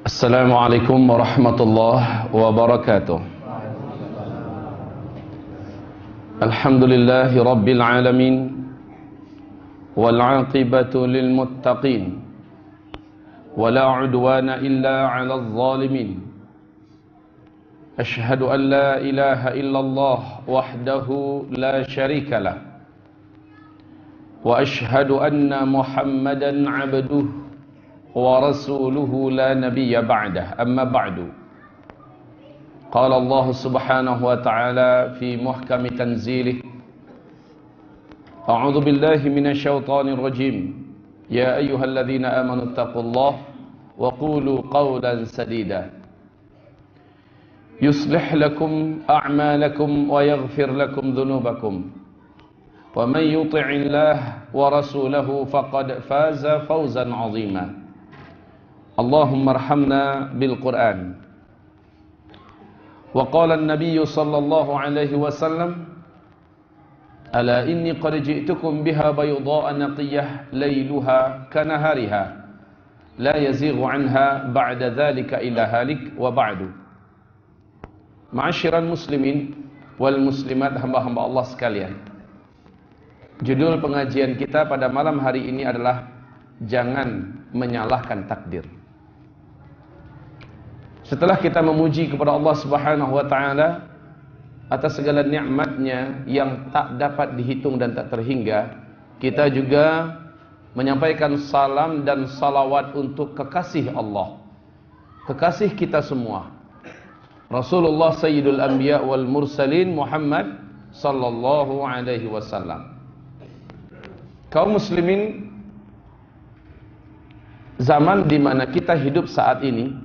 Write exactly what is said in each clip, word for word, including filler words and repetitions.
Assalamualaikum warahmatullahi wabarakatuh. Alhamdulillahi rabbil alamin, wal aqibatu lil muttaqin, wala udwana illa 'alal zalimin. Ashhadu an la ilaha illallah wahdahu la syarika lah, wa ashhadu anna Muhammadan 'abduhu wa rasuluhu la nabiyya ba'dah. Amma ba'du. Qala Allah subhanahu wa ta'ala fi muhkami tanzilih, a'udzu billahi minasy syaithanir rajim. Ya ayyuhalladzina amanu taqullaha wa qulu qawlan sadida yuslih lakum a'malakum wa yaghfir lakum dhunubakum wa man yuti'illah wa rasulahu faqad faza fawzan 'azima. Allahumma arhamna bil Qur'an. Wa qala an-nabiy sallallahu alaihi wasallam, ala inni qad ji'tukum biha bayda'a naqiyyah layluha kanahariha la yazighu anha ba'da dhalika illa halik wa ba'du. Ma'asyiral muslimin wal muslimat, hamba-hamba Allah sekalian. Judul pengajian kita pada malam hari ini adalah jangan menyalahkan takdir. Setelah kita memuji kepada Allah Subhanahu wa taala atas segala nikmatnya yang tak dapat dihitung dan tak terhingga, kita juga menyampaikan salam dan salawat untuk kekasih Allah, kekasih kita semua, Rasulullah Sayyidul Anbiya wal Mursalin Muhammad sallallahu alaihi wasallam. Kaum muslimin, zaman di mana kita hidup saat ini,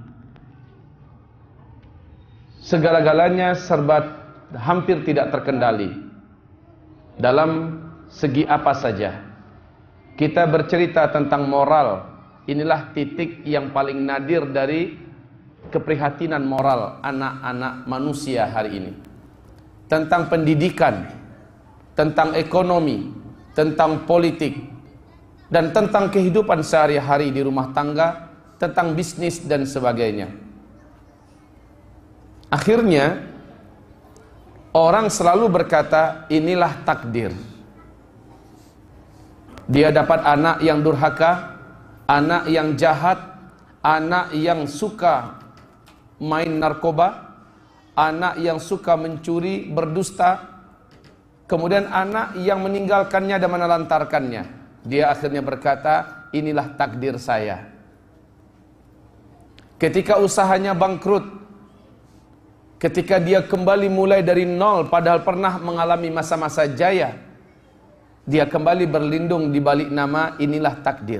segala-galanya serba hampir tidak terkendali dalam segi apa saja. Kita bercerita tentang moral, inilah titik yang paling nadir dari keprihatinan moral anak-anak manusia hari ini. Tentang pendidikan, tentang ekonomi, tentang politik, dan tentang kehidupan sehari-hari di rumah tangga, tentang bisnis dan sebagainya. Akhirnya orang selalu berkata, inilah takdir. Dia dapat anak yang durhaka, anak yang jahat, anak yang suka main narkoba, anak yang suka mencuri, berdusta, kemudian anak yang meninggalkannya dan menelantarkannya. Dia akhirnya berkata, inilah takdir saya. Ketika usahanya bangkrut, ketika dia kembali mulai dari nol padahal pernah mengalami masa-masa jaya, dia kembali berlindung di balik nama inilah takdir.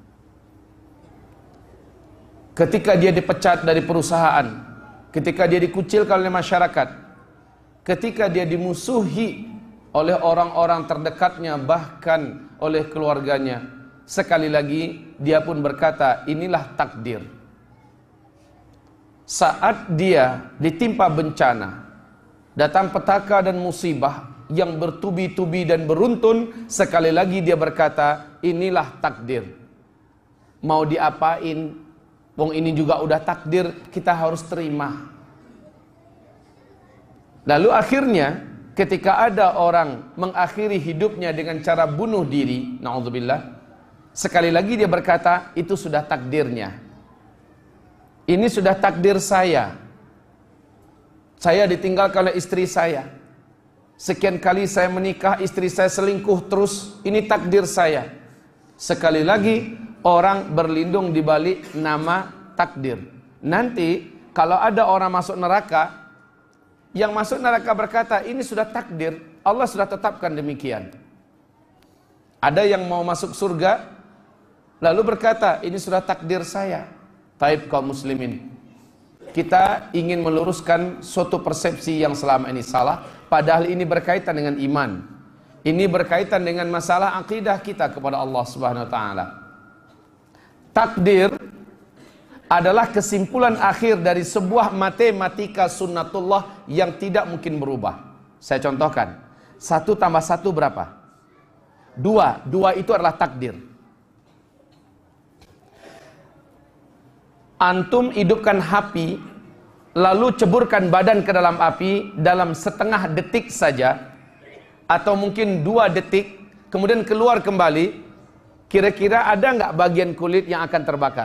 Ketika dia dipecat dari perusahaan, ketika dia dikucilkan oleh masyarakat, ketika dia dimusuhi oleh orang-orang terdekatnya, bahkan oleh keluarganya, sekali lagi dia pun berkata inilah takdir. Saat dia ditimpa bencana, datang petaka dan musibah yang bertubi-tubi dan beruntun, sekali lagi dia berkata, inilah takdir. Mau diapain? Wong ini juga udah takdir, kita harus terima. Lalu akhirnya, ketika ada orang mengakhiri hidupnya dengan cara bunuh diri, na'udzubillah, sekali lagi dia berkata, itu sudah takdirnya. Ini sudah takdir saya. Saya ditinggalkan oleh istri saya. Sekian kali saya menikah, istri saya selingkuh terus. Ini takdir saya. Sekali lagi orang berlindung di balik nama takdir. Nanti kalau ada orang masuk neraka, yang masuk neraka berkata, ini sudah takdir, Allah sudah tetapkan demikian. Ada yang mau masuk surga, lalu berkata, ini sudah takdir saya. Taib kaum muslimin, kita ingin meluruskan suatu persepsi yang selama ini salah, padahal ini berkaitan dengan iman. Ini berkaitan dengan masalah akidah kita kepada Allah Subhanahu wa taala. Takdir adalah kesimpulan akhir dari sebuah matematika sunnatullah yang tidak mungkin berubah. Saya contohkan, satu tambah satu berapa? Dua, dua itu adalah takdir. Antum hidupkan api, lalu ceburkan badan ke dalam api dalam setengah detik saja, atau mungkin dua detik, kemudian keluar kembali, kira-kira ada nggak bagian kulit yang akan terbakar?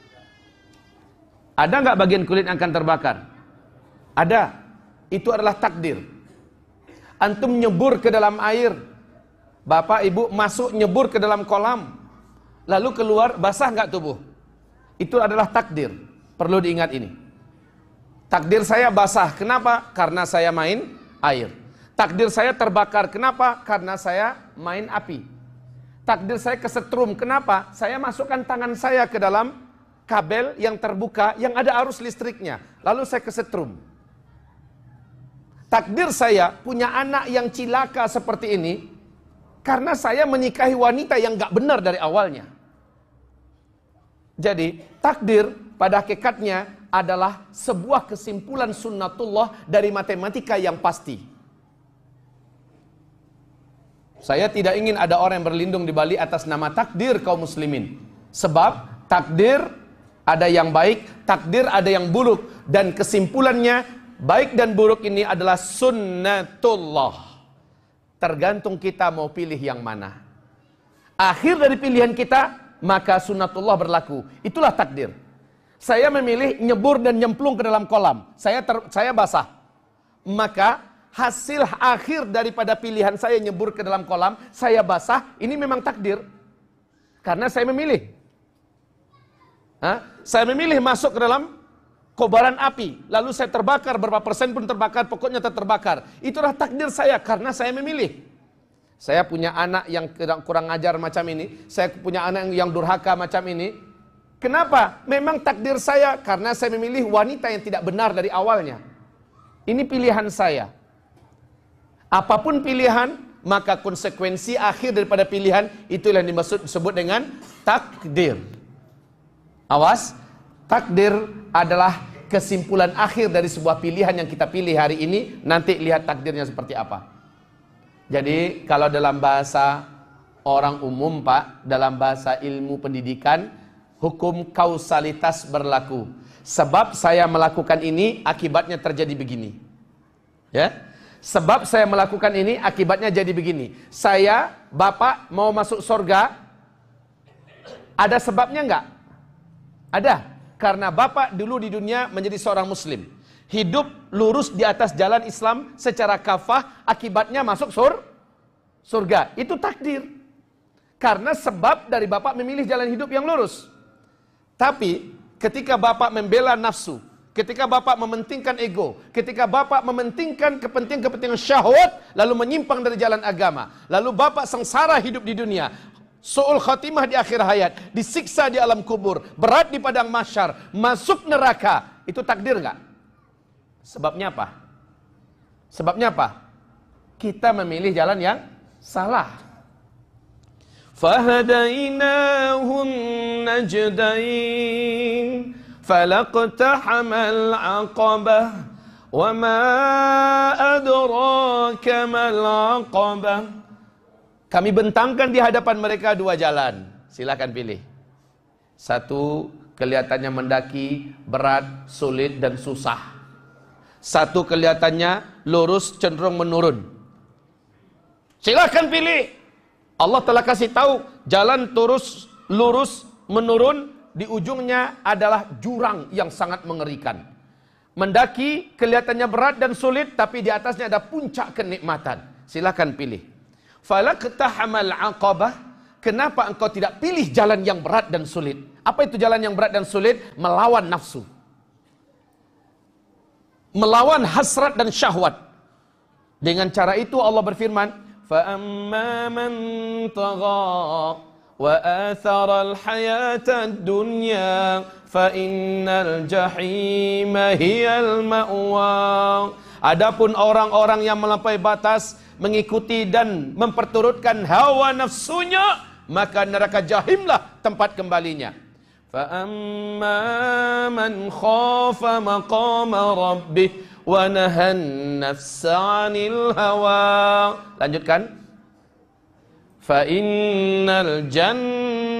Ada nggak bagian kulit yang akan terbakar? Ada. Itu adalah takdir. Antum nyebur ke dalam air, bapak ibu masuk nyebur ke dalam kolam, lalu keluar, basah nggak tubuh? Itu adalah takdir. Perlu diingat ini. Takdir saya basah, kenapa? Karena saya main air. Takdir saya terbakar, kenapa? Karena saya main api. Takdir saya kesetrum, kenapa? Saya masukkan tangan saya ke dalam kabel yang terbuka, yang ada arus listriknya, lalu saya kesetrum. Takdir saya punya anak yang cilaka seperti ini, karena saya menikahi wanita yang gak benar dari awalnya. Jadi, takdir pada hakikatnya adalah sebuah kesimpulan sunnatullah dari matematika yang pasti. Saya tidak ingin ada orang yang berlindung di balik atas nama takdir kaum muslimin. Sebab takdir ada yang baik, takdir ada yang buruk. Dan kesimpulannya, baik dan buruk ini adalah sunnatullah. Tergantung kita mau pilih yang mana. Akhir dari pilihan kita, maka sunnatullah berlaku. Itulah takdir. Saya memilih nyebur dan nyemplung ke dalam kolam. Saya ter, saya basah. Maka hasil akhir daripada pilihan saya nyebur ke dalam kolam, saya basah, ini memang takdir. Karena saya memilih. Hah? Saya memilih masuk ke dalam kobaran api, lalu saya terbakar, berapa persen pun terbakar, pokoknya tetap terbakar. Itulah takdir saya, karena saya memilih. Saya punya anak yang kurang ajar macam ini, saya punya anak yang durhaka macam ini. Kenapa? Memang takdir saya, karena saya memilih wanita yang tidak benar dari awalnya. Ini pilihan saya. Apapun pilihan, maka konsekuensi akhir daripada pilihan, itulah yang dimaksud disebut dengan takdir. Awas, takdir adalah kesimpulan akhir dari sebuah pilihan yang kita pilih hari ini. Nanti lihat takdirnya seperti apa. Jadi kalau dalam bahasa orang umum Pak, dalam bahasa ilmu pendidikan, hukum kausalitas berlaku. Sebab saya melakukan ini, akibatnya terjadi begini. Ya, sebab saya melakukan ini, akibatnya jadi begini. Saya, bapak mau masuk surga, ada sebabnya enggak? Ada. Karena bapak dulu di dunia menjadi seorang muslim, hidup lurus di atas jalan Islam secara kafah, akibatnya masuk sur, surga. Itu takdir. Karena sebab dari bapak memilih jalan hidup yang lurus. Tapi ketika bapak membela nafsu, ketika bapak mementingkan ego, ketika bapak mementingkan kepentingan-kepentingan syahwat, lalu menyimpang dari jalan agama, lalu bapak sengsara hidup di dunia, su'ul khatimah di akhir hayat, disiksa di alam kubur, berat di padang mahsyar, masuk neraka. Itu takdir enggak? Sebabnya apa? Sebabnya apa? Kita memilih jalan yang salah. Fahadainahun najdain falaqtahamal aqabah wa ma adraka mal aqabah. Kami bentangkan di hadapan mereka dua jalan. Silakan pilih. Satu kelihatannya mendaki, berat, sulit dan susah. Satu kelihatannya lurus, cenderung menurun. Silakan pilih. Allah telah kasih tahu jalan lurus, lurus, menurun, di ujungnya adalah jurang yang sangat mengerikan. Mendaki kelihatannya berat dan sulit, tapi di atasnya ada puncak kenikmatan. Silakan pilih. Falaqtahamal aqabah. Kenapa engkau tidak pilih jalan yang berat dan sulit? Apa itu jalan yang berat dan sulit? Melawan nafsu, melawan hasrat dan syahwat. Dengan cara itu Allah berfirman, fa amma man tagha wa athara al-hayata ad-dunya fa innal jahima hiyal ma'wa. Adapun orang-orang yang melampaui batas, mengikuti dan memperturutkan hawa nafsunya, maka neraka jahimlah tempat kembalinya. Fa amma man khafa maqama rabbih wa nahan nafsa 'anil hawa. Lanjutkan. Fa innal jannah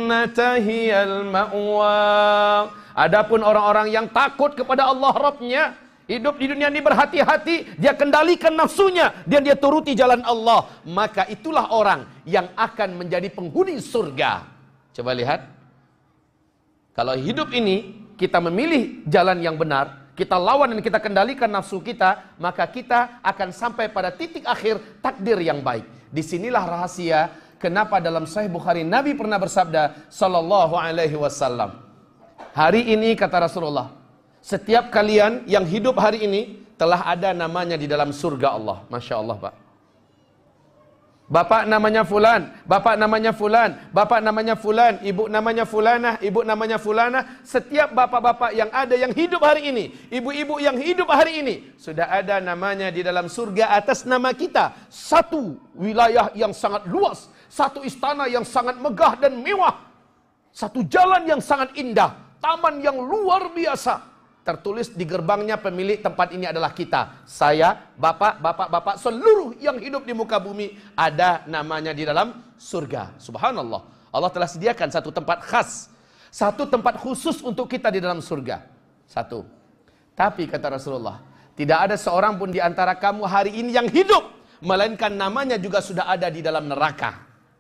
jannata hiyal ma'wa. Adapun orang-orang yang takut kepada Allah Rabbnya, hidup di dunia ini berhati-hati, dia kendalikan nafsunya, dan dia turuti jalan Allah, maka itulah orang yang akan menjadi penghuni surga. Coba lihat, kalau hidup ini kita memilih jalan yang benar, kita lawan dan kita kendalikan nafsu kita, maka kita akan sampai pada titik akhir takdir yang baik. Disinilah rahasia kenapa dalam Sahih Bukhari Nabi pernah bersabda sallallahu alaihi wasallam, hari ini kata Rasulullah, setiap kalian yang hidup hari ini telah ada namanya di dalam surga Allah. Masya Allah, Pak. Bapak namanya fulan, bapak namanya fulan, bapak namanya fulan, ibu namanya fulanah, ibu namanya fulanah. Setiap bapak-bapak yang ada yang hidup hari ini, ibu-ibu yang hidup hari ini, sudah ada namanya di dalam surga atas nama kita. Satu wilayah yang sangat luas, satu istana yang sangat megah dan mewah, satu jalan yang sangat indah, taman yang luar biasa. Tertulis di gerbangnya pemilik tempat ini adalah kita. Saya, bapak, bapak-bapak, seluruh yang hidup di muka bumi ada namanya di dalam surga. Subhanallah. Allah telah sediakan satu tempat khas, satu tempat khusus untuk kita di dalam surga. Satu. Tapi kata Rasulullah, tidak ada seorang pun di antara kamu hari ini yang hidup, melainkan namanya juga sudah ada di dalam neraka.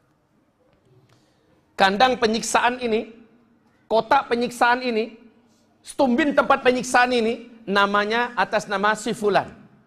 Kandang penyiksaan ini, kotak penyiksaan ini, stumbin tempat penyiksaan ini namanya atas nama si fulan.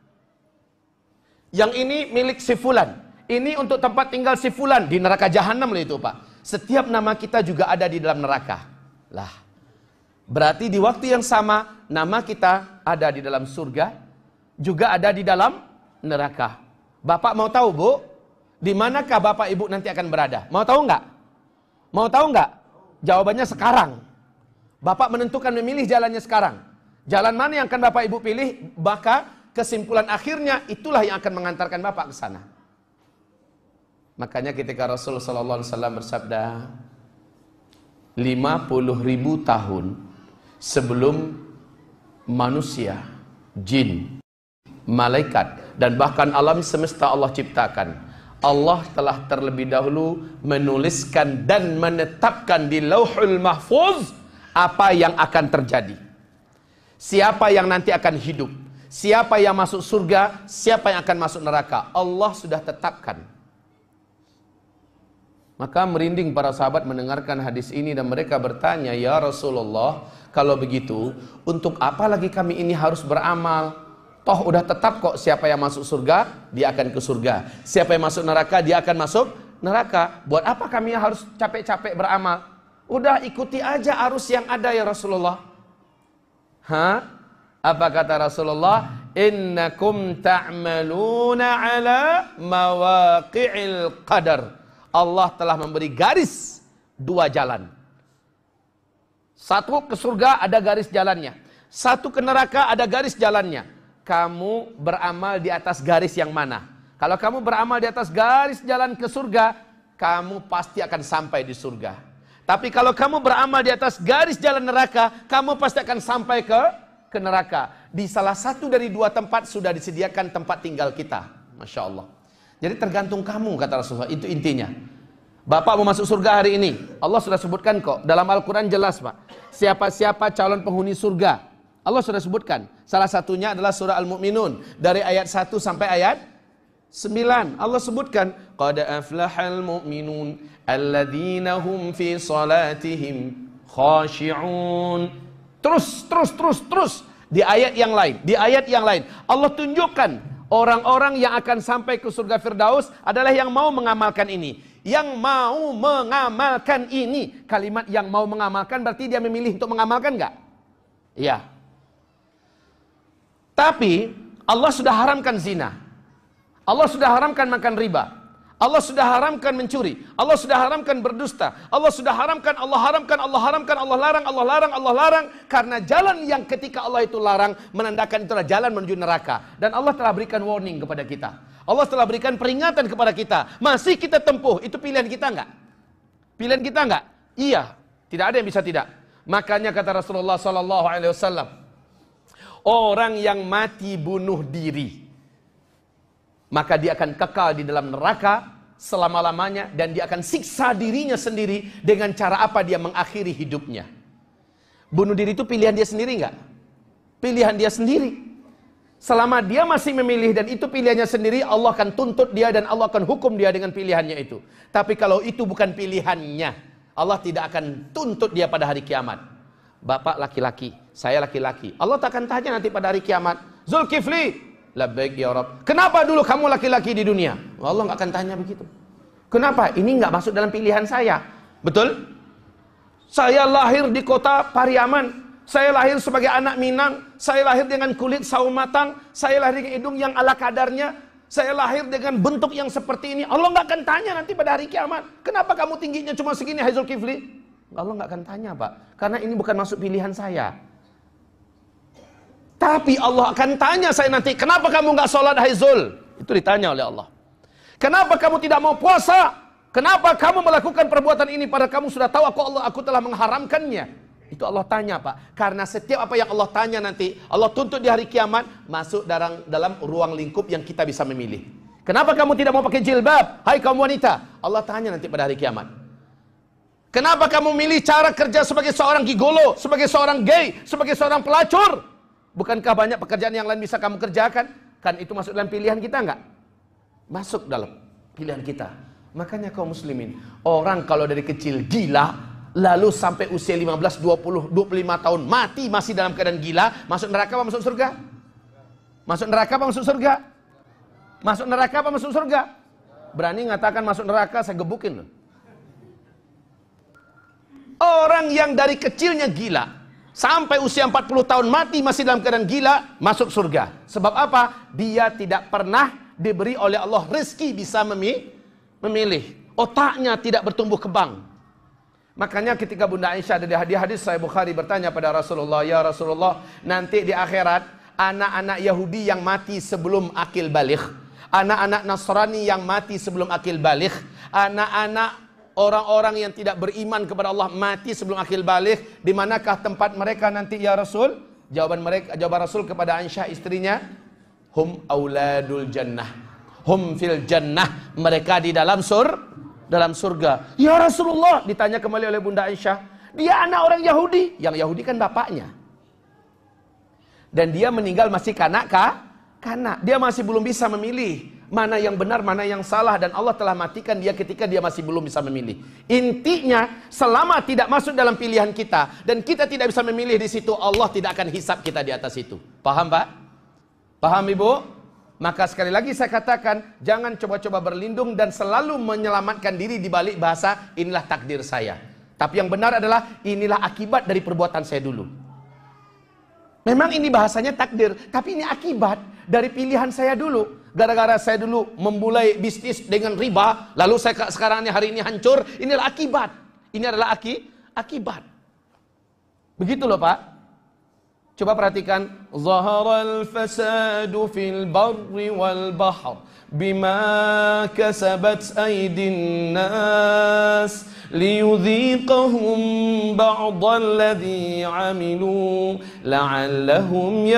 Yang ini milik si fulan. Ini untuk tempat tinggal si fulan di neraka jahanam lah itu, Pak. Setiap nama kita juga ada di dalam neraka. Lah. Berarti di waktu yang sama nama kita ada di dalam surga, juga ada di dalam neraka. Bapak mau tahu, Bu? Di manakah Bapak Ibu nanti akan berada? Mau tahu nggak? Mau tahu nggak? Jawabannya sekarang. Bapak menentukan memilih jalannya sekarang. Jalan mana yang akan Bapak Ibu pilih, maka kesimpulan akhirnya itulah yang akan mengantarkan Bapak ke sana. Makanya ketika Rasulullah shallallahu alaihi wasallam bersabda, lima puluh ribu tahun sebelum manusia, jin, malaikat, dan bahkan alam semesta Allah ciptakan, Allah telah terlebih dahulu menuliskan dan menetapkan di Lauhul Mahfuz apa yang akan terjadi. Siapa yang nanti akan hidup, siapa yang masuk surga, siapa yang akan masuk neraka, Allah sudah tetapkan. Maka merinding para sahabat mendengarkan hadis ini dan mereka bertanya, ya Rasulullah, kalau begitu untuk apa lagi kami ini harus beramal? Toh udah tetap kok, siapa yang masuk surga, dia akan ke surga. Siapa yang masuk neraka, dia akan masuk neraka. Buat apa kami harus capek-capek beramal? Udah ikuti aja arus yang ada ya Rasulullah. Hah? Apa kata Rasulullah? Innakum ta'maluna ala mawaqi'il qadar. Allah telah memberi garis dua jalan. Satu ke surga ada garis jalannya. Satu ke neraka ada garis jalannya. Kamu beramal di atas garis yang mana? Kalau kamu beramal di atas garis jalan ke surga, kamu pasti akan sampai di surga. Tapi kalau kamu beramal di atas garis jalan neraka, kamu pasti akan sampai ke ke neraka. Di salah satu dari dua tempat sudah disediakan tempat tinggal kita. Masya Allah. Jadi tergantung kamu, kata Rasulullah. Itu intinya. Bapak mau masuk surga hari ini, Allah sudah sebutkan kok. Dalam Al-Quran jelas, Pak. Siapa-siapa calon penghuni surga, Allah sudah sebutkan. Salah satunya adalah surah Al-Mu'minun. Dari ayat satu sampai ayat sembilan. Allah sebutkan, qad aflahal mu'minun alladzina hum fi salatihim khashi'un. Terus, terus, terus, terus. Di ayat yang lain, di ayat yang lain Allah tunjukkan orang-orang yang akan sampai ke surga Firdaus adalah yang mau mengamalkan ini. Yang mau mengamalkan ini. Kalimat yang mau mengamalkan berarti dia memilih untuk mengamalkan enggak? Iya. Tapi Allah sudah haramkan zina. Allah sudah haramkan makan riba. Allah sudah haramkan mencuri. Allah sudah haramkan berdusta. Allah sudah haramkan, Allah haramkan, Allah haramkan, Allah larang, Allah larang, Allah larang. Karena jalan yang ketika Allah itu larang menandakan itulah jalan menuju neraka. Dan Allah telah berikan warning kepada kita. Allah telah berikan peringatan kepada kita. Masih kita tempuh, itu pilihan kita enggak? Pilihan kita enggak? Iya. Tidak ada yang bisa tidak. Makanya kata Rasulullah sallallahu alaihi wasallam, orang yang mati bunuh diri, maka dia akan kekal di dalam neraka selama-lamanya, dan dia akan siksa dirinya sendiri dengan cara apa dia mengakhiri hidupnya. Bunuh diri itu pilihan dia sendiri nggak? Pilihan dia sendiri. Selama dia masih memilih dan itu pilihannya sendiri, Allah akan tuntut dia dan Allah akan hukum dia dengan pilihannya itu. Tapi kalau itu bukan pilihannya, Allah tidak akan tuntut dia pada hari kiamat. Bapak laki-laki, saya laki-laki. Allah tak akan tanya nanti pada hari kiamat, Zulkifli, labbaik ya Rabb, kenapa dulu kamu laki-laki di dunia? Allah nggak akan tanya begitu. Kenapa? Ini nggak masuk dalam pilihan saya. Betul? Saya lahir di kota Pariaman. Saya lahir sebagai anak Minang. Saya lahir dengan kulit sawo matang. Saya lahir dengan hidung yang ala kadarnya. Saya lahir dengan bentuk yang seperti ini. Allah nggak akan tanya nanti pada hari kiamat, kenapa kamu tingginya cuma segini, hai Zulkifli? Allah nggak akan tanya, Pak. Karena ini bukan masuk pilihan saya. Tapi Allah akan tanya saya nanti, kenapa kamu nggak sholat, hai Zul? Itu ditanya oleh Allah. Kenapa kamu tidak mau puasa? Kenapa kamu melakukan perbuatan ini padahal kamu sudah tahu aku Allah aku telah mengharamkannya? Itu Allah tanya, Pak. Karena setiap apa yang Allah tanya nanti, Allah tuntut di hari kiamat masuk dalam dalam ruang lingkup yang kita bisa memilih. Kenapa kamu tidak mau pakai jilbab, hai kaum wanita? Allah tanya nanti pada hari kiamat. Kenapa kamu milih cara kerja sebagai seorang gigolo, sebagai seorang gay, sebagai seorang pelacur? Bukankah banyak pekerjaan yang lain bisa kamu kerjakan? Kan itu masuk dalam pilihan kita enggak? Masuk dalam pilihan kita. Makanya kaum muslimin, orang kalau dari kecil gila, lalu sampai usia lima belas, dua puluh, dua puluh lima tahun mati masih dalam keadaan gila, masuk neraka apa masuk surga? Masuk neraka apa masuk surga? Masuk neraka apa masuk surga? Berani ngatakan masuk neraka, saya gebukin loh. Orang yang dari kecilnya gila sampai usia empat puluh tahun mati masih dalam keadaan gila, masuk surga. Sebab apa? Dia tidak pernah diberi oleh Allah rezeki bisa memilih. memilih. Otaknya tidak bertumbuh kembang. Makanya ketika Bunda Aisyah ada di hadis Sahih Bukhari bertanya pada Rasulullah, ya Rasulullah, nanti di akhirat anak-anak Yahudi yang mati sebelum akil baligh, anak-anak Nasrani yang mati sebelum akil baligh, anak-anak orang-orang yang tidak beriman kepada Allah mati sebelum akil baligh, di manakah tempat mereka nanti ya Rasul? Jawaban mereka, jawaban Rasul kepada Aisyah istrinya, hum auladul jannah. Hum fil jannah, mereka di dalam sur dalam surga. Ya Rasulullah, ditanya kembali oleh Bunda Aisyah, dia anak orang Yahudi. Yang Yahudi kan bapaknya. Dan dia meninggal masih kanak kah? Kanak. Dia masih belum bisa memilih mana yang benar, mana yang salah, dan Allah telah matikan dia ketika dia masih belum bisa memilih. Intinya, selama tidak masuk dalam pilihan kita dan kita tidak bisa memilih di situ, Allah tidak akan hisab kita di atas itu. Paham, Pak? Paham, Ibu? Maka sekali lagi saya katakan, jangan coba-coba berlindung dan selalu menyelamatkan diri di balik bahasa inilah takdir saya. Tapi yang benar adalah inilah akibat dari perbuatan saya dulu. Memang ini bahasanya takdir, tapi ini akibat dari pilihan saya dulu. Gara-gara saya dulu memulai bisnis dengan riba, lalu saya sekarang ini hari ini hancur, inilah akibat. Ini adalah aki, akibat. Begitu loh, Pak. Coba perhatikan, zaharal fasadu fil barri wal bahr bima kasabat aydin nas liyudhiqahum ba'dalladhi 'amilu la'allahum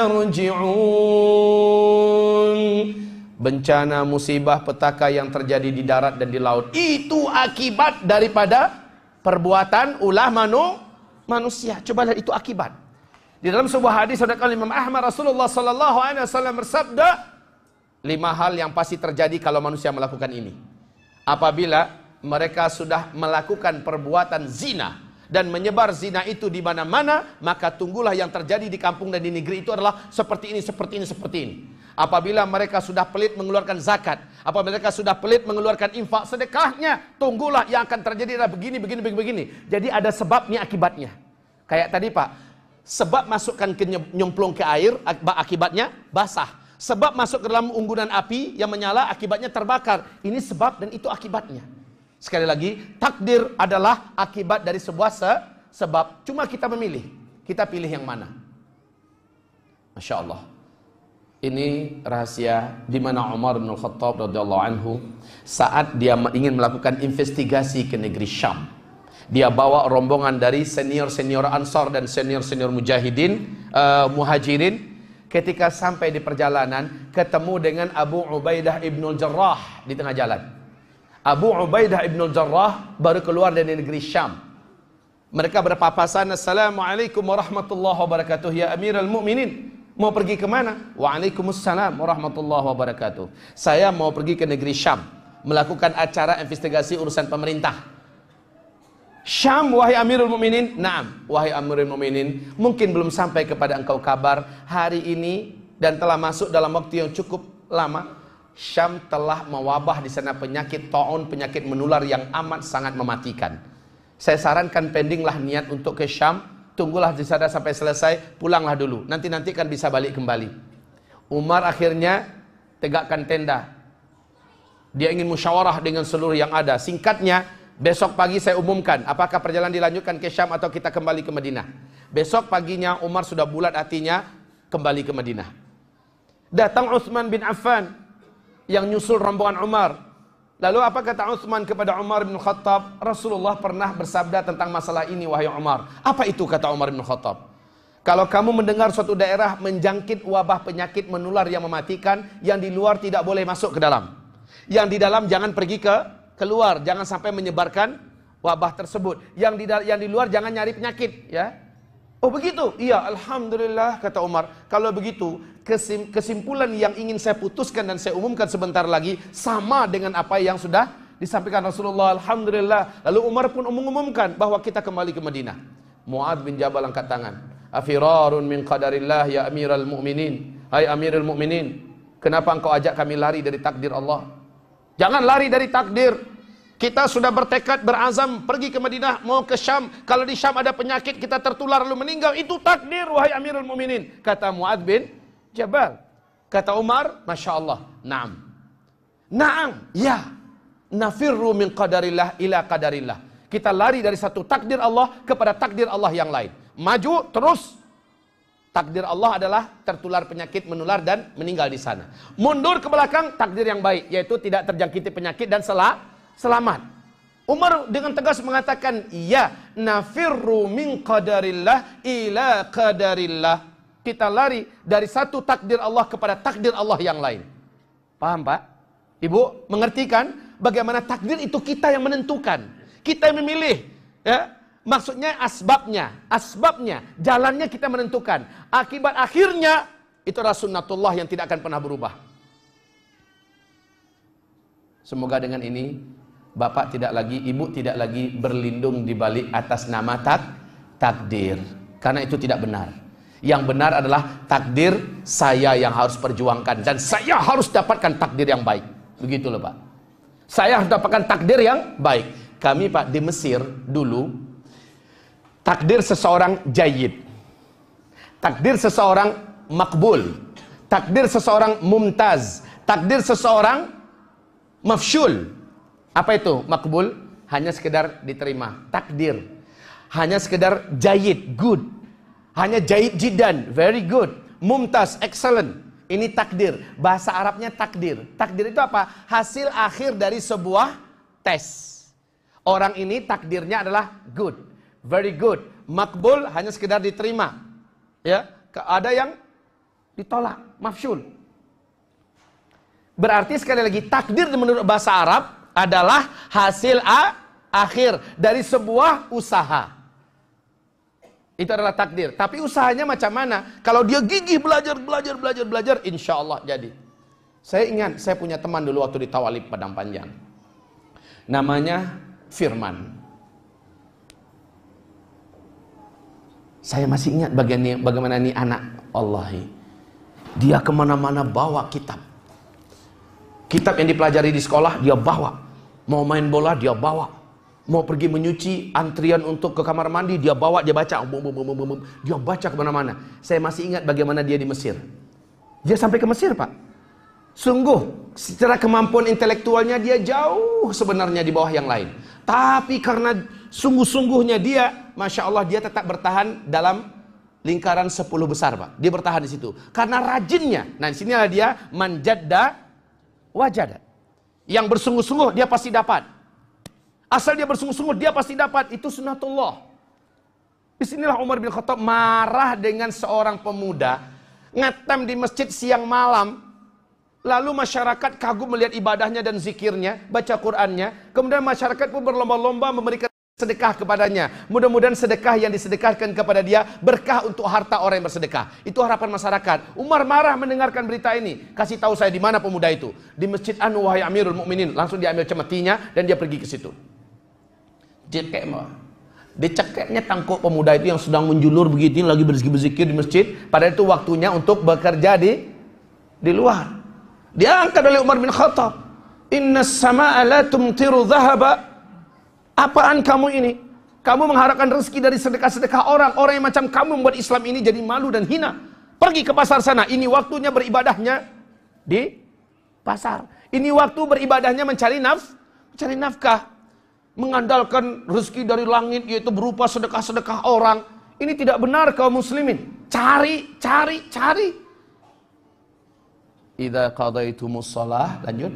yarji'un. Bencana, musibah, petaka yang terjadi di darat dan di laut itu akibat daripada perbuatan ulah manu, manusia. Coba lihat, itu akibat. Di dalam sebuah hadis dari Imam Ahmad, Rasulullah sallallahu alaihi wasallam bersabda, lima hal yang pasti terjadi kalau manusia melakukan ini. Apabila mereka sudah melakukan perbuatan zina dan menyebar zina itu di mana-mana, maka tunggulah yang terjadi di kampung dan di negeri itu adalah seperti ini, seperti ini, seperti ini. Apabila mereka sudah pelit mengeluarkan zakat, apabila mereka sudah pelit mengeluarkan infak sedekahnya, tunggulah yang akan terjadi adalah begini, begini, begini, begini. Jadi ada sebabnya, akibatnya. Kayak tadi, Pak. Sebab masukkan ke nyemplung ke air, akibatnya basah. Sebab masuk ke dalam unggunan api yang menyala, akibatnya terbakar. Ini sebab dan itu akibatnya. Sekali lagi, takdir adalah akibat dari sebuah se sebab. Cuma kita memilih. Kita pilih yang mana. Masya Allah. Ini rahasia di mana Umar bin Khattab radhiyallahu anhu saat dia ingin melakukan investigasi ke negeri Syam. Dia bawa rombongan dari senior-senior Ansar dan senior-senior Mujahidin, uh, Muhajirin. Ketika sampai di perjalanan, ketemu dengan Abu Ubaidah ibnul Jarrah di tengah jalan. Abu Ubaidah ibn Jarrah baru keluar dari negeri Syam. Mereka berpapasan, Assalamualaikum warahmatullahi wabarakatuh. Ya Amirul Mukminin, mau pergi ke mana? Waalaikumsalam warahmatullahi wabarakatuh. Saya mau pergi ke negeri Syam, melakukan acara investigasi urusan pemerintah. Syam, wahai Amirul Mukminin. Naam, wahai Amirul Mukminin, mungkin belum sampai kepada engkau kabar hari ini dan telah masuk dalam waktu yang cukup lama. Syam telah mewabah di sana penyakit taun, penyakit menular yang amat sangat mematikan. Saya sarankan pendinglah niat untuk ke Syam, tunggulah di sana sampai selesai, pulanglah dulu. Nanti-nanti kan bisa balik kembali. Umar akhirnya tegakkan tenda. Dia ingin musyawarah dengan seluruh yang ada. Singkatnya, besok pagi saya umumkan apakah perjalanan dilanjutkan ke Syam atau kita kembali ke Madinah. Besok paginya Umar sudah bulat hatinya kembali ke Madinah. Datang Utsman bin Affan yang nyusul rombongan Umar. Lalu apa kata Utsman kepada Umar bin Khattab? Rasulullah pernah bersabda tentang masalah ini, wahai Umar. Apa itu kata Umar bin Khattab? Kalau kamu mendengar suatu daerah menjangkit wabah penyakit menular yang mematikan, yang di luar tidak boleh masuk ke dalam. Yang di dalam jangan pergi ke keluar, jangan sampai menyebarkan wabah tersebut. Yang di yang di luar jangan nyari penyakit, ya. Oh begitu? Iya, alhamdulillah kata Umar. Kalau begitu, kesim, kesimpulan yang ingin saya putuskan dan saya umumkan sebentar lagi sama dengan apa yang sudah disampaikan Rasulullah. Alhamdulillah. Lalu Umar pun mengumumkan bahwa kita kembali ke Madinah. Mu'adz bin Jabal angkat tangan. Afirarun min qadarillah ya Amirul Mukminin. Hai Amirul Mukminin, kenapa engkau ajak kami lari dari takdir Allah? Jangan lari dari takdir. Kita sudah bertekad, berazam pergi ke Madinah, mau ke Syam. Kalau di Syam ada penyakit, kita tertular lalu meninggal. Itu takdir, wahai Amirul Mukminin. Kata Mu'adz bin Jabal. Kata Umar, Masya Allah, naam. Naam, ya. Nafirru min qadarillah ila qadarillah. Kita lari dari satu takdir Allah kepada takdir Allah yang lain. Maju terus. Takdir Allah adalah tertular penyakit, menular dan meninggal di sana. Mundur ke belakang, takdir yang baik, yaitu tidak terjangkiti penyakit dan sel selamat. Umar dengan tegas mengatakan, iya, nafirru min qadarillah ila qadarillah. Kita lari dari satu takdir Allah kepada takdir Allah yang lain. Paham Pak? Ibu mengerti kan? Bagaimana takdir itu kita yang menentukan, kita yang memilih, ya. Maksudnya asbabnya, asbabnya, jalannya kita menentukan. Akibat akhirnya itu adalah sunnatullah yang tidak akan pernah berubah. Semoga dengan ini Bapak tidak lagi, Ibu tidak lagi berlindung di balik atas nama tak, takdir. Karena itu tidak benar. Yang benar adalah takdir saya yang harus perjuangkan. Dan saya harus dapatkan takdir yang baik. Begitu loh Pak. Saya harus dapatkan takdir yang baik. Kami Pak di Mesir dulu, takdir seseorang jayyid, takdir seseorang makbul, takdir seseorang mumtaz, takdir seseorang mafsyul. Apa itu makbul? Hanya sekedar diterima. Takdir hanya sekedar jayyid, good. Hanya jayyid jiddan, very good. Mumtaz, excellent. Ini takdir. Bahasa Arabnya takdir. Takdir itu apa? Hasil akhir dari sebuah tes. Orang ini takdirnya adalah good, very good. Makbul hanya sekedar diterima. Ya, ada yang ditolak, mafsyul. Berarti sekali lagi takdir menurut bahasa Arab adalah hasil a, akhir dari sebuah usaha. Itu adalah takdir. Tapi usahanya macam mana? Kalau dia gigih belajar, belajar, belajar, belajar, insya Allah jadi. Saya ingat, saya punya teman dulu waktu di Tawalib Padang Panjang. Namanya Firman. Saya masih ingat bagaimana, bagaimana ini anak Allahi. Dia kemana-mana bawa kitab. Kitab yang dipelajari di sekolah dia bawa. Mau main bola dia bawa. Mau pergi menyuci, antrian untuk ke kamar mandi dia bawa, dia baca. Dia baca kemana-mana. Saya masih ingat bagaimana dia di Mesir. Dia sampai ke Mesir Pak. Sungguh secara kemampuan intelektualnya dia jauh sebenarnya di bawah yang lain. Tapi karena sungguh-sungguhnya dia, Masya Allah, dia tetap bertahan dalam lingkaran sepuluh besar Pak. Dia bertahan di situ karena rajinnya. Nah disinilah dia manjadda wajada. Yang bersungguh-sungguh dia pasti dapat. Asal dia bersungguh-sungguh dia pasti dapat. Itu sunnatullah. Disinilah Umar bin Khattab marah dengan seorang pemuda ngatam di masjid siang malam, Lalu masyarakat kagum melihat ibadahnya dan zikirnya, baca Qur'annya. Kemudian masyarakat pun berlomba-lomba memberikan sedekah kepadanya. Mudah-mudahan sedekah yang disedekahkan kepada dia berkah untuk harta orang yang bersedekah. Itu harapan masyarakat. Umar marah mendengarkan berita ini. Kasih tahu saya di mana pemuda itu. Di Masjid Anu, wahai Amirul Mukminin. Langsung diambil cemetinya dan dia pergi ke situ. Jekek mah. Dicekeknya tangkuk pemuda itu yang sedang menjulur begitu lagi berzikir-berzikir di masjid. Padahal itu waktunya untuk bekerja di di luar. Diangkat oleh Umar bin Khattab. Innas sama'a la tumtiru dhahaba. Apaan kamu ini? Kamu mengharapkan rezeki dari sedekah-sedekah orang. Orang yang macam kamu membuat Islam ini jadi malu dan hina. Pergi ke pasar sana. Ini waktunya beribadahnya di pasar. Ini waktu beribadahnya mencari naf, mencari nafkah. Mengandalkan rezeki dari langit yaitu berupa sedekah-sedekah orang. Ini tidak benar kaum muslimin. Cari, cari, cari. Idza qadaitumus shalah, lanjut.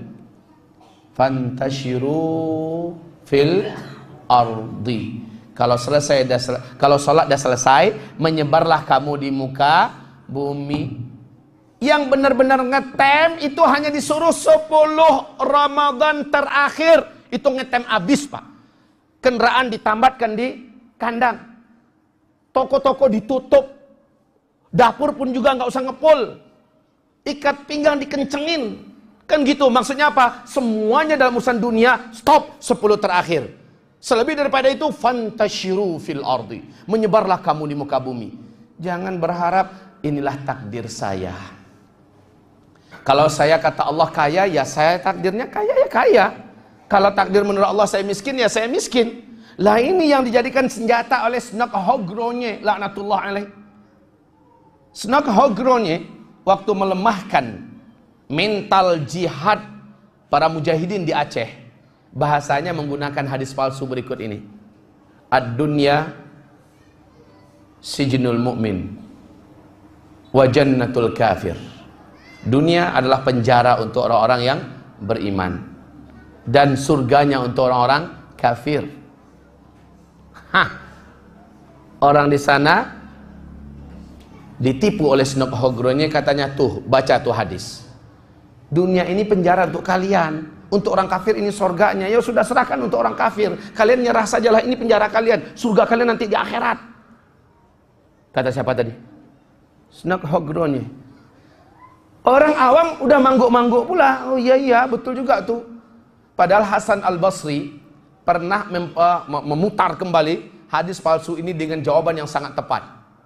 Fantashiru fil ardi. Kalau selesai dah sel kalau salat dah selesai, menyebarlah kamu di muka bumi. Yang benar-benar ngetem itu hanya disuruh sepuluh Ramadan terakhir. Itu ngetem habis, Pak. Kendaraan ditambatkan di kandang. Toko-toko ditutup. Dapur pun juga nggak usah ngepul. Ikat pinggang dikencengin. Kan gitu, maksudnya apa? Semuanya dalam urusan dunia, stop, sepuluh terakhir. Selebih daripada itu, fantashiru fil ardi. Menyebarlah kamu di muka bumi. Jangan berharap, inilah takdir saya. Kalau saya kata Allah kaya, ya saya takdirnya kaya, ya kaya. Kalau takdir menurut Allah saya miskin, ya saya miskin. Lah ini yang dijadikan senjata oleh Snok-Hogronye, laknatullah alaih. Snok-Hogronye, waktu melemahkan mental jihad para mujahidin di Aceh, bahasanya menggunakan hadis palsu berikut ini. Ad-dunya sijnul mu'min wa jannatul kafir. Dunia adalah penjara untuk orang-orang yang beriman dan surganya untuk orang-orang kafir. Hah. Orang di sana ditipu oleh Snok-Hogronye, katanya tuh, baca tuh hadis. Dunia ini penjara untuk kalian, untuk orang kafir ini surganya. Ya sudah, serahkan untuk orang kafir. Kalian nyerah sajalah, ini penjara kalian. Surga kalian nanti di akhirat. Kata siapa tadi? Snok-Hogronye. Orang awam udah mangguk-mangguk pula. Oh iya iya, betul juga tuh. Padahal Hasan Al-Basri pernah mem uh, memutar kembali hadis palsu ini dengan jawaban yang sangat tepat.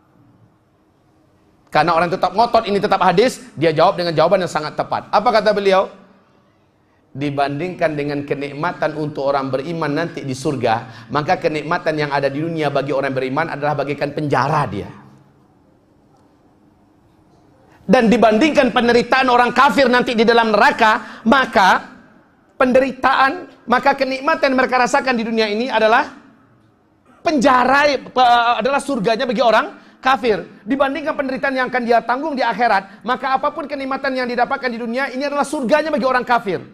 Karena orang tetap ngotot ini tetap hadis, dia jawab dengan jawaban yang sangat tepat. Apa kata beliau? Dibandingkan dengan kenikmatan untuk orang beriman nanti di surga, maka kenikmatan yang ada di dunia bagi orang beriman adalah bagaikan penjara dia. Dan dibandingkan penderitaan orang kafir nanti di dalam neraka, maka penderitaan, maka kenikmatan yang mereka rasakan di dunia ini adalah penjara, adalah surganya bagi orang kafir. Dibandingkan penderitaan yang akan dia tanggung di akhirat, maka apapun kenikmatan yang didapatkan di dunia ini adalah surganya bagi orang kafir.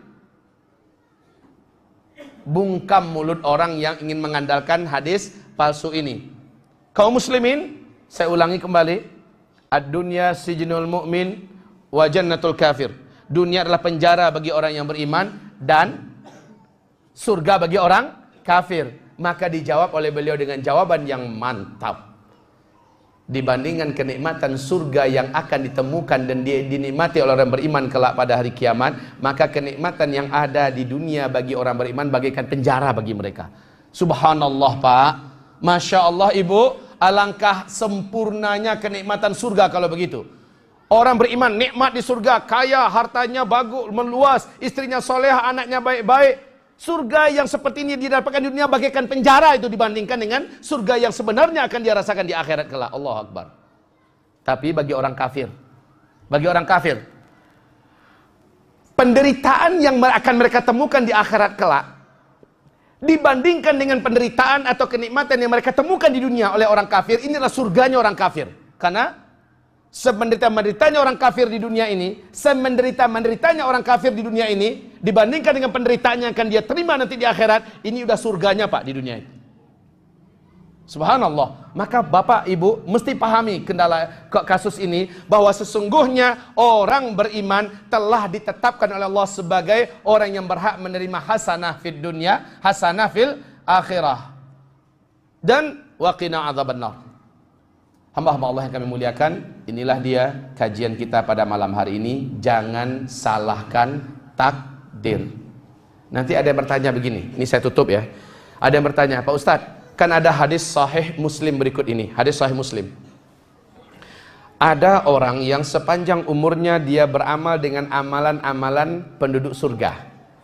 Bungkam mulut orang yang ingin mengandalkan hadis palsu ini. Kaum muslimin, saya ulangi kembali. Ad-dunya sijnul mu'min wa jannatul kafir. Dunia adalah penjara bagi orang yang beriman dan surga bagi orang kafir. Maka dijawab oleh beliau dengan jawaban yang mantap. Dibandingkan kenikmatan surga yang akan ditemukan dan dinikmati oleh orang beriman kelak pada hari kiamat, maka kenikmatan yang ada di dunia bagi orang beriman bagaikan penjara bagi mereka. Subhanallah, Pak. Masya Allah, Ibu. Alangkah sempurnanya kenikmatan surga kalau begitu. Orang beriman nikmat di surga, kaya, hartanya bagus, meluas, istrinya soleh, anaknya baik-baik. Surga yang seperti ini didapatkan di dunia bagaikan penjara itu dibandingkan dengan surga yang sebenarnya akan dia rasakan di akhirat kelak. Allahu Akbar. Tapi bagi orang kafir, bagi orang kafir, penderitaan yang akan mereka temukan di akhirat kelak dibandingkan dengan penderitaan atau kenikmatan yang mereka temukan di dunia oleh orang kafir, inilah surganya orang kafir. Karena semenderita-menderitanya orang kafir di dunia ini, semenderita-menderitanya orang kafir di dunia ini, dibandingkan dengan penderitaan yang akan dia terima nanti di akhirat, ini udah surganya, Pak, di dunia ini. Subhanallah. Maka Bapak Ibu mesti pahami kendala kasus ini, bahwa sesungguhnya orang beriman telah ditetapkan oleh Allah sebagai orang yang berhak menerima hasanah fid dunya, hasanah fil akhirah. Dan waqina adzabannar. Hamba-hamba Allah yang kami muliakan, inilah dia kajian kita pada malam hari ini. Jangan salahkan takdir. Nanti ada yang bertanya begini, ini saya tutup ya. Ada yang bertanya, Pak Ustadz, kan ada hadis sahih Muslim berikut ini. Hadis sahih Muslim. Ada orang yang sepanjang umurnya dia beramal dengan amalan-amalan penduduk surga.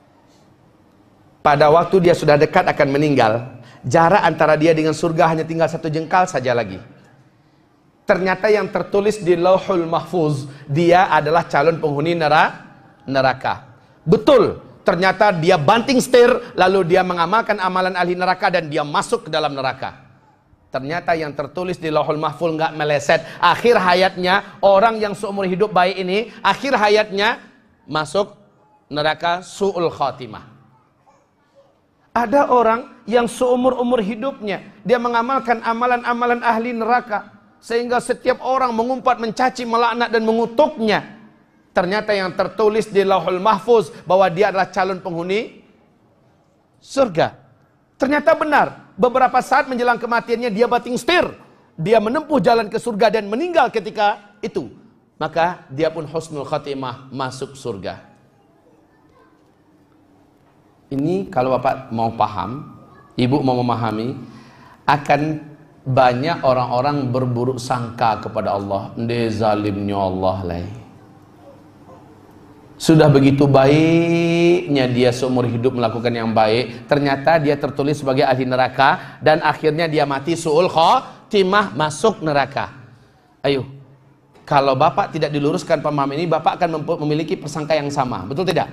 Pada waktu dia sudah dekat akan meninggal, jarak antara dia dengan surga hanya tinggal satu jengkal saja lagi. Ternyata yang tertulis di Lauhul Mahfuz, dia adalah calon penghuni neraka. Betul. Ternyata dia banting setir, lalu dia mengamalkan amalan ahli neraka dan dia masuk ke dalam neraka. Ternyata yang tertulis di Lauhul Mahfuz nggak meleset. Akhir hayatnya, orang yang seumur hidup baik ini, akhir hayatnya masuk neraka su'ul khatimah. Ada orang yang seumur-umur hidupnya, dia mengamalkan amalan-amalan ahli neraka, sehingga setiap orang mengumpat, mencaci, melaknat dan mengutuknya. Ternyata yang tertulis di Lauhul Mahfuz bahwa dia adalah calon penghuni surga. Ternyata benar, beberapa saat menjelang kematiannya dia banting setir, dia menempuh jalan ke surga dan meninggal ketika itu. Maka dia pun husnul khatimah, masuk surga. Ini kalau Bapak mau paham, Ibu mau memahami, akan banyak orang-orang berburuk sangka kepada Allah. Ndeh zalimnya Allah lah. Sudah begitu baiknya dia seumur hidup melakukan yang baik, ternyata dia tertulis sebagai ahli neraka dan akhirnya dia mati su'ul khatimah, masuk neraka. Ayo, kalau Bapak tidak diluruskan pemahaman ini, Bapak akan memiliki persangka yang sama, betul tidak?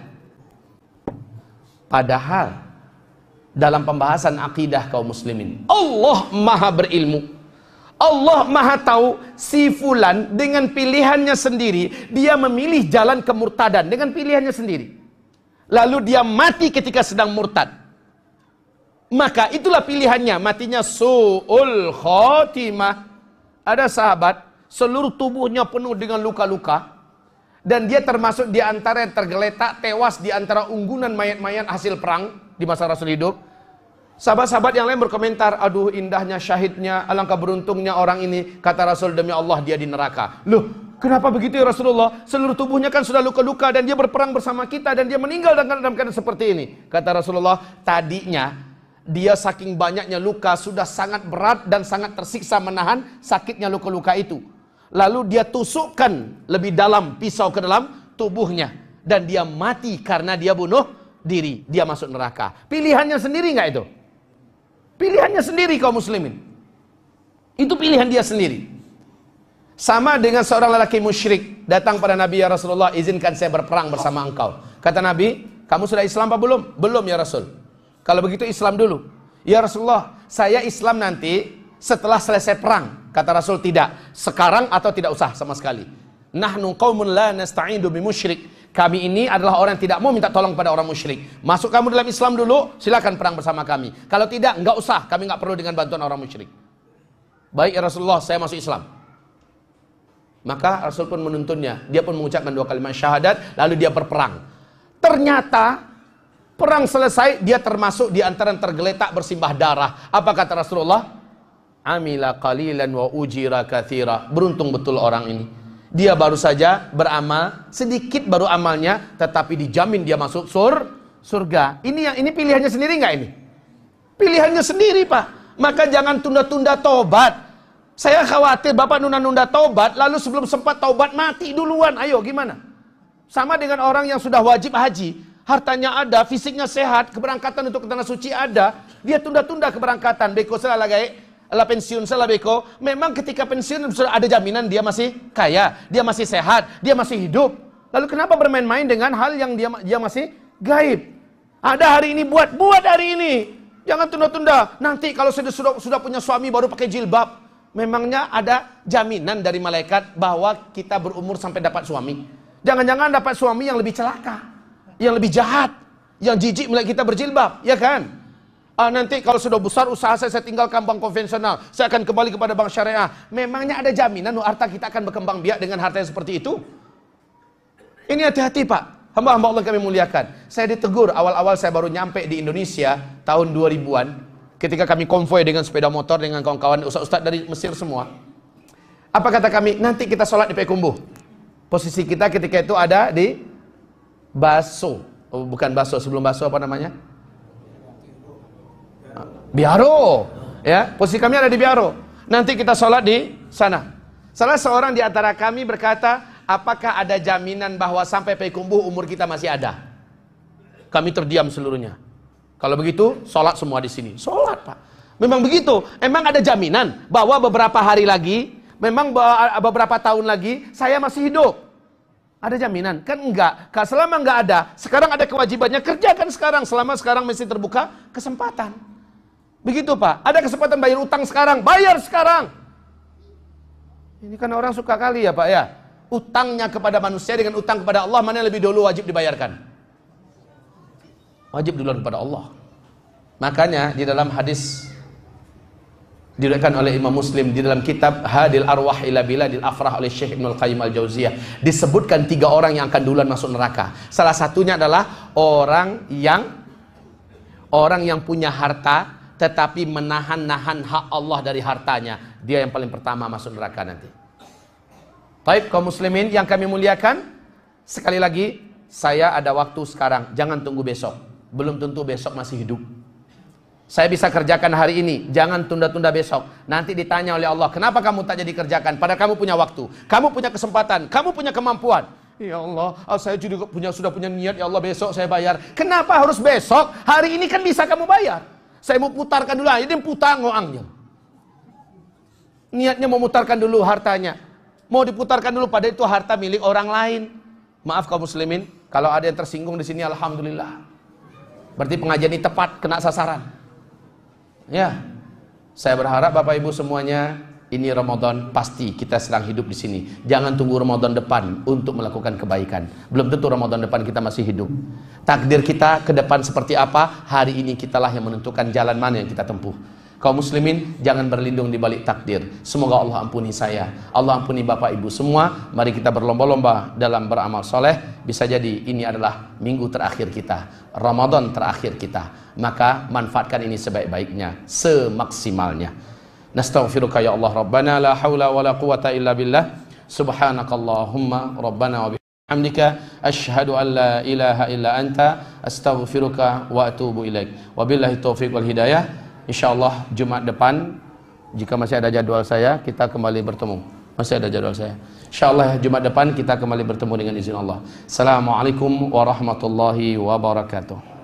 Padahal dalam pembahasan akidah kaum muslimin, Allah maha berilmu, Allah maha tahu si fulan dengan pilihannya sendiri, dia memilih jalan kemurtadan dengan pilihannya sendiri. Lalu dia mati ketika sedang murtad. Maka itulah pilihannya, matinya su'ul khatimah. Ada sahabat, seluruh tubuhnya penuh dengan luka-luka. Dan dia termasuk di antara yang tergeletak, tewas di antara unggunan mayat-mayat hasil perang di masa Rasul hidup. Sahabat-sahabat yang lain berkomentar, aduh indahnya syahidnya, alangkah beruntungnya orang ini. Kata Rasul, demi Allah dia di neraka. Loh, kenapa begitu ya Rasulullah? Seluruh tubuhnya kan sudah luka-luka dan dia berperang bersama kita dan dia meninggal dalam keadaan seperti ini. Kata Rasulullah, tadinya dia saking banyaknya luka sudah sangat berat dan sangat tersiksa menahan sakitnya luka-luka itu. Lalu dia tusukkan lebih dalam pisau ke dalam tubuhnya dan dia mati karena dia bunuh diri. Dia masuk neraka. Pilihannya sendiri nggak itu? Pilihannya sendiri kaum muslimin. Itu pilihan dia sendiri. Sama dengan seorang lelaki musyrik datang pada Nabi, ya Rasulullah, izinkan saya berperang bersama engkau. Kata Nabi, kamu sudah Islam apa belum? Belum ya Rasul. Kalau begitu Islam dulu. Ya Rasulullah, saya Islam nanti setelah selesai perang. Kata Rasul, tidak. Sekarang atau tidak usah sama sekali. Nahnu qaumun la nasta'inu bimusyrik. Kami ini adalah orang yang tidak mau minta tolong pada orang musyrik. Masuk kamu dalam Islam dulu, silakan perang bersama kami. Kalau tidak, enggak usah. Kami enggak perlu dengan bantuan orang musyrik. Baik ya Rasulullah, saya masuk Islam. Maka Rasul pun menuntunnya. Dia pun mengucapkan dua kalimat syahadat, lalu dia berperang. Ternyata perang selesai, dia termasuk di antara yang tergeletak bersimbah darah. Apa kata Rasulullah? Amila qalilan wa ujira katsira. Beruntung betul orang ini. Dia baru saja beramal, sedikit baru amalnya, tetapi dijamin dia masuk sur, surga. Ini yang ini pilihannya sendiri nggak ini? Pilihannya sendiri, Pak. Maka jangan tunda-tunda tobat. Saya khawatir Bapak nunda-nunda tobat, lalu sebelum sempat tobat mati duluan. Ayo gimana? Sama dengan orang yang sudah wajib haji, hartanya ada, fisiknya sehat, keberangkatan untuk ke tanah suci ada, dia tunda-tunda keberangkatan. Beko salah lagi. Lah pensiun salah beko. Memang ketika pensiun sudah ada jaminan dia masih kaya, dia masih sehat, dia masih hidup. Lalu kenapa bermain-main dengan hal yang dia dia masih gaib? Ada hari ini buat, buat hari ini. Jangan tunda-tunda. Nanti kalau sudah sudah sudah punya suami baru pakai jilbab. Memangnya ada jaminan dari malaikat bahwa kita berumur sampai dapat suami? Jangan-jangan dapat suami yang lebih celaka, yang lebih jahat, yang jijik melihat kita berjilbab, ya kan? Ah, nanti kalau sudah besar usaha saya, saya tinggalkan bank konvensional, saya akan kembali kepada bank syariah. Memangnya ada jaminan harta kita akan berkembang biak dengan harta yang seperti itu? Ini hati-hati Pak. Hamba-hamba Allah kami muliakan. Saya ditegur awal-awal saya baru nyampe di Indonesia tahun dua ribuan. Ketika kami konvoy dengan sepeda motor dengan kawan-kawan ustaz-ustaz dari Mesir semua. Apa kata kami? Nanti kita sholat di Payakumbuh. Posisi kita ketika itu ada di Baso. Oh, bukan Baso, sebelum Baso apa namanya? Biaro, ya, posisi kami ada di Biaro. Nanti kita sholat di sana. Salah seorang di antara kami berkata, apakah ada jaminan bahwa sampai Payakumbuh umur kita masih ada? Kami terdiam seluruhnya. Kalau begitu, sholat semua di sini. Sholat Pak. Memang begitu. Emang ada jaminan bahwa beberapa hari lagi, memang beberapa tahun lagi, saya masih hidup. Ada jaminan? Kan enggak. Kalau selama enggak ada, sekarang ada kewajibannya, kerjakan sekarang. Selama sekarang masih terbuka kesempatan. Begitu Pak, ada kesempatan bayar utang sekarang, bayar sekarang. Ini kan orang suka kali ya Pak ya. Utangnya kepada manusia dengan utang kepada Allah, mana yang lebih dulu wajib dibayarkan? Wajib duluan kepada Allah. Makanya di dalam hadis diriwayatkan oleh Imam Muslim di dalam kitab Hadil Arwah ila Biladil Afrah oleh Syekh Ibnul Qayyim Al-Jauziyah, disebutkan tiga orang yang akan duluan masuk neraka. Salah satunya adalah orang yang orang yang punya harta tetapi menahan-nahan hak Allah dari hartanya. Dia yang paling pertama masuk neraka nanti. Baik kaum muslimin yang kami muliakan, sekali lagi saya ada waktu sekarang, jangan tunggu besok. Belum tentu besok masih hidup. Saya bisa kerjakan hari ini, jangan tunda-tunda besok. Nanti ditanya oleh Allah, kenapa kamu tak jadi kerjakan? Padahal kamu punya waktu, kamu punya kesempatan, kamu punya kemampuan. Ya Allah, saya juga punya sudah punya niat, ya Allah besok saya bayar. Kenapa harus besok? Hari ini kan bisa kamu bayar. Saya mau putarkan dulu, ini putar ngoangnya. Niatnya mau putarkan dulu hartanya. Mau diputarkan dulu, pada itu harta milik orang lain. Maaf kaum muslimin, kalau ada yang tersinggung di sini, alhamdulillah. Berarti pengajian ini tepat, kena sasaran. Ya, saya berharap Bapak Ibu semuanya, ini Ramadan pasti kita sedang hidup di sini. Jangan tunggu Ramadan depan untuk melakukan kebaikan. Belum tentu Ramadan depan kita masih hidup. Takdir kita ke depan seperti apa, hari ini kitalah yang menentukan jalan mana yang kita tempuh. Kaum muslimin, jangan berlindung di balik takdir. Semoga Allah ampuni saya, Allah ampuni Bapak Ibu semua. Mari kita berlomba-lomba dalam beramal soleh. Bisa jadi ini adalah minggu terakhir kita, Ramadan terakhir kita. Maka manfaatkan ini sebaik-baiknya, semaksimalnya. Nastaghfiruka ya Allah Rabbana la haula wa la quwata illa billah. Subhanakallahumma Rabbana wa bihamdika asyhadu an la ilaha illa anta astaghfiruka wa atubu ilaik. Wabillahi taufiq wal hidayah. Insyaallah Jumat depan jika masih ada jadwal saya kita kembali bertemu. Masih ada jadwal saya. Insyaallah Jumat depan kita kembali bertemu dengan izin Allah. Assalamualaikum warahmatullahi wabarakatuh.